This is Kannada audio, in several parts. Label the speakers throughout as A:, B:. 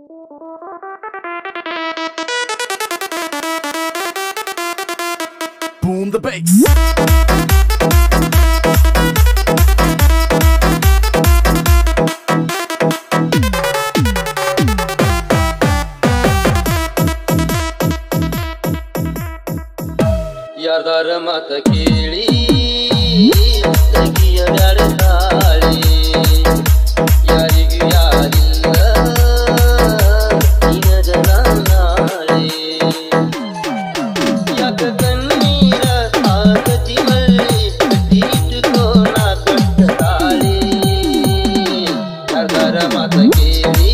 A: Boom the bass.
B: ಯಾರ್ದಾರ ಮಾತ ಕೇಳಿ ತಗಿಯ ಬ್ಯಾಡ ತಾಳಿ ಯಾರಿಗೂ ಯಾರಿಲ್ಲ ನಿನಗ ನಾಳೆ ಯಾಕ ಕಣ್ಣೀರ ಆಗತಿ ಮಳ್ಳಿ ಕಟ್ಟಿಟ್ಟುಕೋ ನಾ ಕೊಟ್ಟ ತಾಳಿ ಯಾರ್ದಾರ ಮಾತ ಕೇಳಿ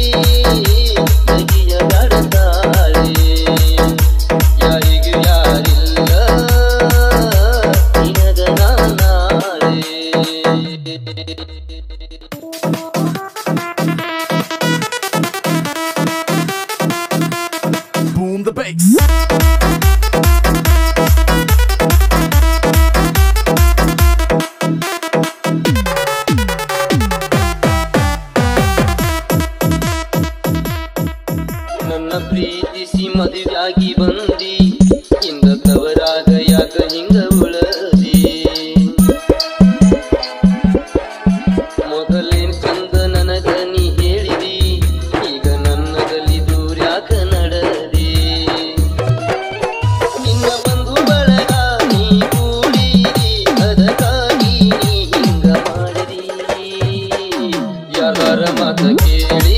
B: ತಗಿಯ ಬ್ಯಾಡ ತಾಳಿ ಯಾರಿಗೂ ಯಾರಿಲ್ಲ
A: Boom the bass.
B: ನನ್ನ ಪ್ರೀತಿಸಿ ಮದುವೆಯಾಗಿ ಬಂದಿ ಇಂದ ತವರಾಗ ಯಾಕ ಹಿಂಗ ಉಳದಿ ಮೊದಲೇನ್ ಚಂದ ನನಗ ನೀ ಹೇಳಿದಿ ಈಗ ನನ್ನದಲ್ಲಿ ದೂರ ಯಾಕ ನಡದಿ ನಿನ್ನ ಬಂಧು ಬಳಗ ನೀ ಕೂಡಿದಿ ಅದಕ್ಕಾಗಿ ನೀ ಹಿಂಗ ಮಾಡಿದಿ ಯಾರ ಮಾತ ಕೇಳಿ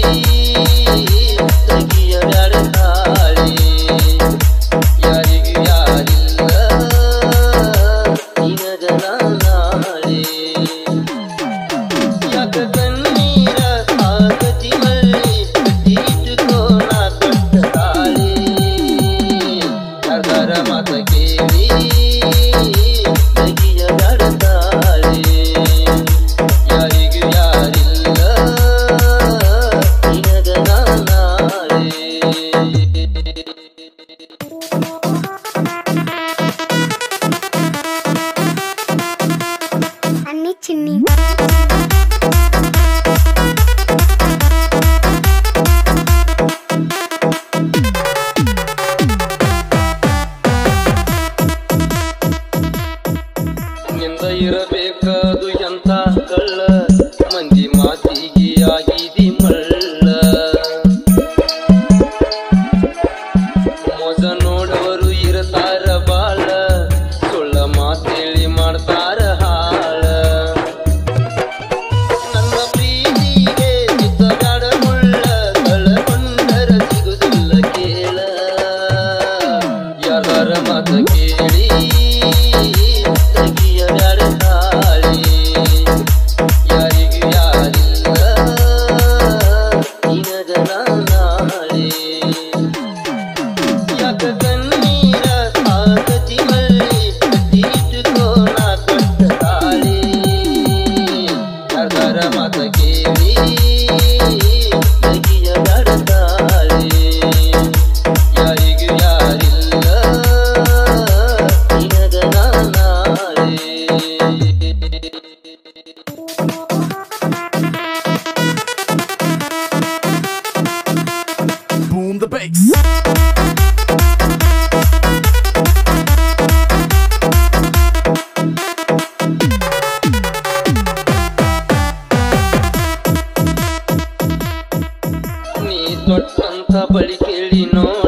B: ತಗಿಯ ಬ್ಯಾಡ ತಾಳಿ ಯಾರಿಗೂ ಯಾರಿಲ್ಲ ನಿನಗ ನಾಳೆ ಯಾಕ ಕಣ್ಣೀರ ಆಗತಿ ಮಳ್ಳಿ ಕಟ್ಟಿಟ್ಟುಕೋ ನಾ ಕೊಟ್ಟ ತಾಳಿ ಯಾರ್ದಾರ ಮಾತ ಕೇಳಿ ತಗಿಯ ಬ್ಯಾಡ ತಾಳಿ ಯಾರಿಗೂ ಯಾರಿಲ್ಲ ನಿನಗ ನಾಳೆ
C: ಅನ್ನಿ ಚಿನ್ನಿ
B: ನಿಂದ ಇರಬೇಕದು ಎಂತ ಕಳ್ಳ ಮಂದಿ ಮಾತಿಗೆ ಆಗಿದಿ ಮಳ್ಳ ಮೋಸ ನೋಡವರು ಇರತಾರ ಬಾಳ ಸುಳ್ಳ ಮಾತೇಳಿ ಮಾಡ್ತಾರ ಹಾಳ ನನ್ನ ಪ್ರೀತಿಗೆ ಚಿತ್ತ ಬ್ಯಾಡ ಮುಳ್ಳ ಕಳಕೊಂಡರ ಸಿಗುದಿಲ್ಲ ಕೇಳ ಯಾರ ಮಾತ ಕೇಳಿ ತಗಿಯ ಬ್ಯಾಡ ತಾಳಿ ಯಾರಿಗೂ ಯಾರಿಲ್ಲ ನಿನಗ ನಾಳೆ ಯಾಕ ಕಣ್ಣೀರ ಆಗತಿ ಮಳ್ಳಿ ಕಟ್ಟಿಟ್ಟುಕೋ ನಾ ಕೊಟ್ಟ ತಾಳಿ ಯಾರ್ದಾರ ಮಾತ ಕೇಳಿ ತಗಿಯ ಬ್ಯಾಡ ತಾಳಿ ಯಾರಿಗೂ ಯಾರಿಲ್ಲ ನಿನಗ ನಾಳೆ
A: Boom the bass.
B: ನೀ ತೊಟ್ಟಂತ ಬಳಿ ಕೇಳಿ ನೋಡಿ